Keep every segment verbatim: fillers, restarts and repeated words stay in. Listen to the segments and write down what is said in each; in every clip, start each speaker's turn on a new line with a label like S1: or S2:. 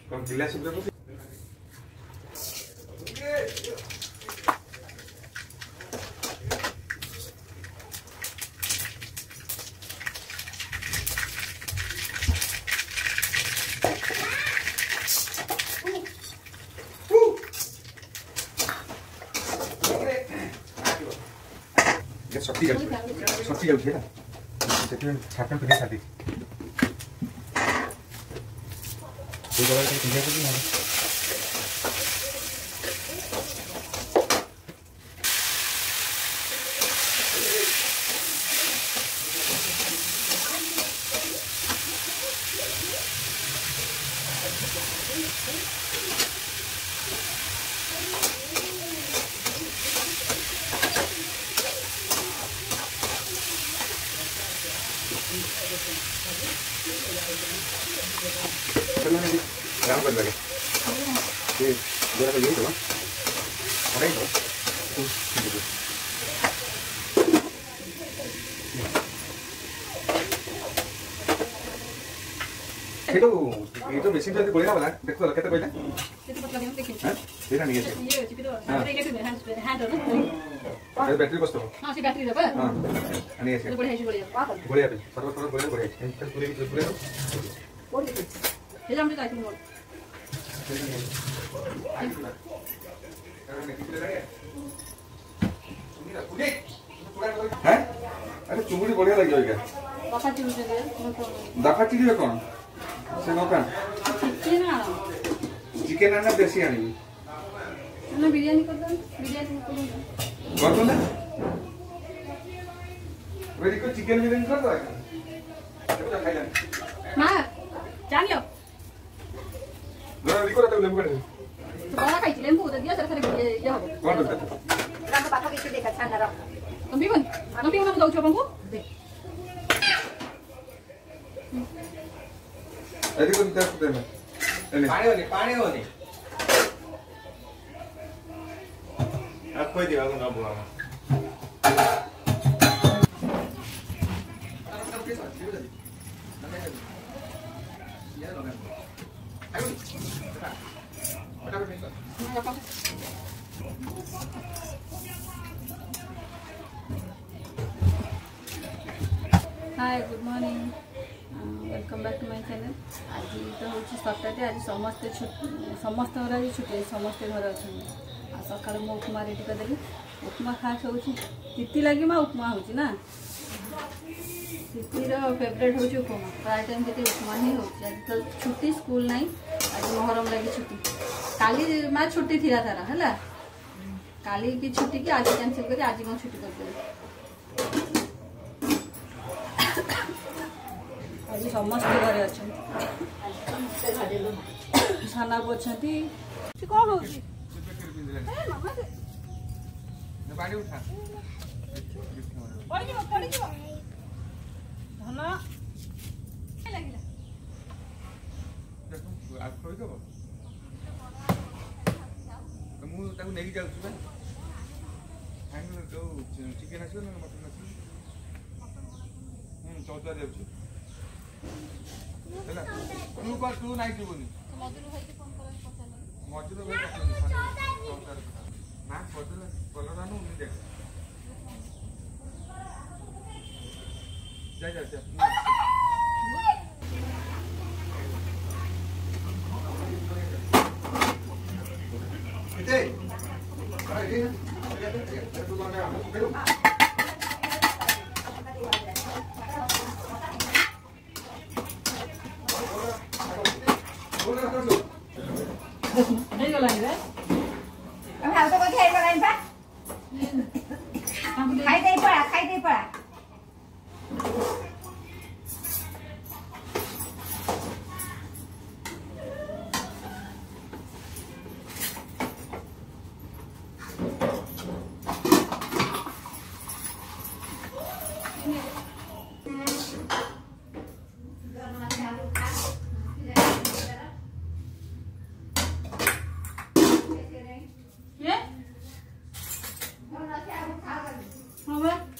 S1: कौन गिलास में को सच्ची जाऊ सच्ची जाऊ है सेटमेंट छापन पे साथी ये जगह पे किया तो नहीं काम कर लगे ये जरा तो यही तो अरे तो ये तो ये तो मशीन जल्दी बोलेगा वाला देखो लगे तो कोई ना कितने पतला नहीं देखिए हां तेरा नहीं है ये चिपी दो अरे ये तो हैंड हैंड है ना अरे बैटरी बस तो हां सी बैटरी दबा हां आणि ऐसे बढ़िया है बढ़िया बढ़िया पे सर्व सर्व बढ़िया बढ़िया इंटर पूरी पूरे और ये जाम जाता है मोड़ हैं अरे चुंगड़ी बढ़िया लगी होगा दाखा चिड़ी दे दाखा चिड़ी कौन से नौका चिकन ना चिकन ना देसी आनी ना बिरयानी कर दो बिरयानी कर दो ना वेरी को चिकन बिरयानी कर दो चलो खाई ले मां जान लो ना रिको तो लेंबू कर तो वाला खाई लेंबू तो दिया सर सर ये हो कौन दे राम बापा के देखा छान ना तुम भी बन तुम भी ना दो छो बंगू दे अरे को दे दे में पानी होनी पानी होनी अब कोई दिवा ना बुआ
S2: hi good morning welcome back to my channel आज तो हूँ सप्ताह आज समस्ते समस्त घर छुट्टी समस्ते घर अच्छा सका मो उपमा रेडी करदेली उपमा खास हूँ तिथि लगी माँ उपमा हूँ ना तिथिर फेवरेट हूँ उपमा प्राय टाइम ये उपमा ही हो तो छुट्टी स्कूल ना आज मोहरम लगी छुट्टी काली माँ छुट्टी थी तार है काली की छुट्टी की आज कैंसिल कर आज कौन छुट्टी कर आज समस्त घरे अच्छा साना अच्छा कौन हो
S1: चिकेन आस मटन आस चौथा जाऊँ है तू कर तू नहीं जीवनी मजूर भाई ना बदल कलर आनु देख जा जा जा इते अरे ये तू कौन है
S2: नहीं गला है
S3: हम हाउ तो को खाई गला इन पा खाई दे पड़ा खाई दे पड़ा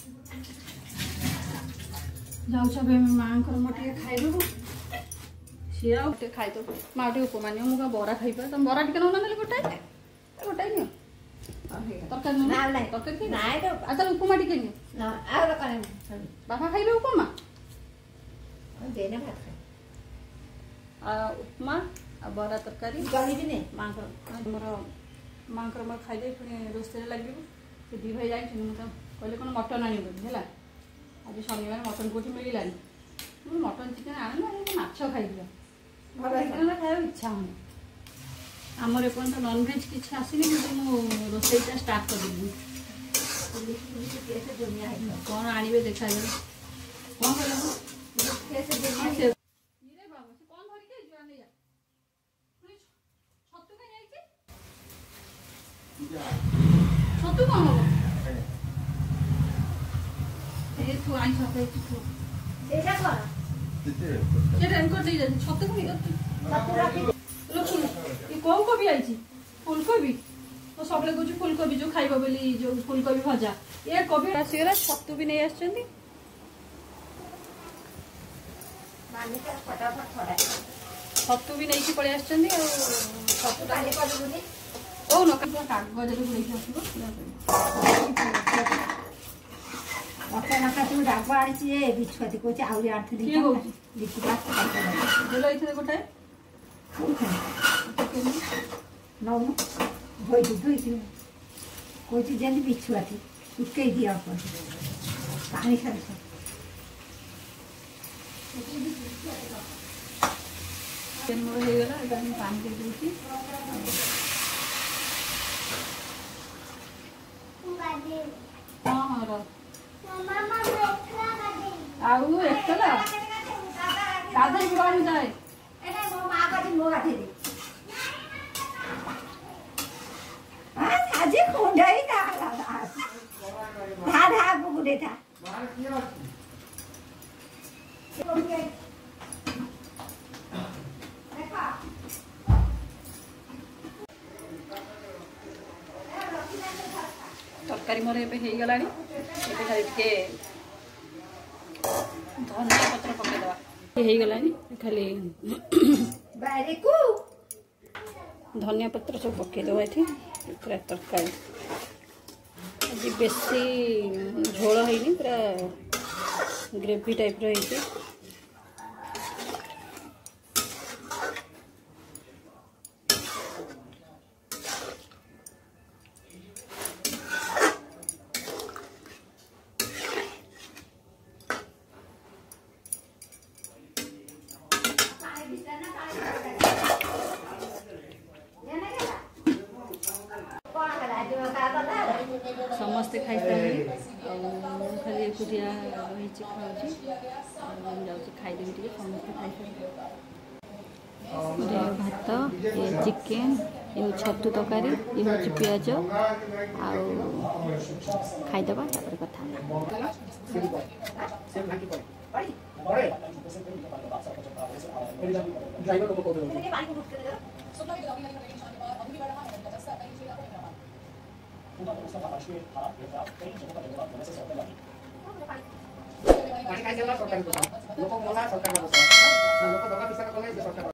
S2: जाऊ सब माँ मोटे खाइबू सी आ खाई तो माटे उपमा नि मुझे बरा खाइबा तुम बरा टिके नौ ना गोटाए गोटाए नि तरकारी ना ना तरकारी ना तो आ त उपमा टिके नि ना आ तरकारी बाबा खाइबे उपमा देने भात आ उपमा आ बरा तरकारी गली भी नहीं मां को हमर मां को म खाइ दे पुनी रोस्ते लागिबो से दी भाई जाई छिन त कहले कोन मटन आनी बोली हला आज शनिवार मटन कोठी मिलिलानी मु मटन चिकन आन ना माछ खाइ दियो भले चिकन खाइ इच्छा हो हमर एपन त नॉन वेज किछ आसीनी मु रोस्तेटा स्टार्ट कर दिबी कैसे दुनिया है कोन आनीबे देखाइबे कोन कहले कैसे दुनिया रे बाबा से कोन भरी के जुआ नै जा छत्तु के जाई छी छत्तु कोन हो ए तू आई छत्तु तू एटा कोन ये रेनकोट दे जा छत्तु को छत्तु राखी लोक ये कोन को भी आई छी फूलकोबी तो सबले कहू फूलकोबी जो खाइबा बोली जो फूलकोबी भजा ये कोबी आसीगला छत्तु भी नहीं आछंदी माने का फटाफट फड़ा छत्तु भी नहीं की पळे आछंदी और छत्तु डाली कर बोली ओ न का कागज रे बुलाई आछबो ओके ना का तू डाबा आड़ी छी ए बिछुआती कोची आउरी आठ दी की होची बिछु बात बोलो इथे गोटाए नौ भई दुई थी कोई चीज जल्दी बिछुआ थी उसके ही दिया पर पानी खा रहा जन्म हो गला गानी पानी दे दूची हां हां रो मामा एकला गादी आउ एकला दादा गुवान जाए एटा मो मां गादी मो गादी दे आजे खोंडाई दा धा धा बुगुडे था मार किया देखा तरकारी मोर एबे हे गलानी एबे खाली के धनिया पत्र पके दवा हे गलानी खाली बारे को धनिया पत्र सब पके दवा थी पूरा तरकारी आज बेसी झोल है पूरा ग्रेवी टाइप रही समस्ते खाई सारे खाली एकुटिया रही खाऊँ जाऊँ खाईदेवी टे समस्ते खाई सारे भात ये चिकेन ये छतु तरकारी ये हूँ पियाज खाईदबा कथा Pakai kajian lah, sorkan itu. Lokok mola, sorkan itu. Lokok doa bisa kalau itu sorkan.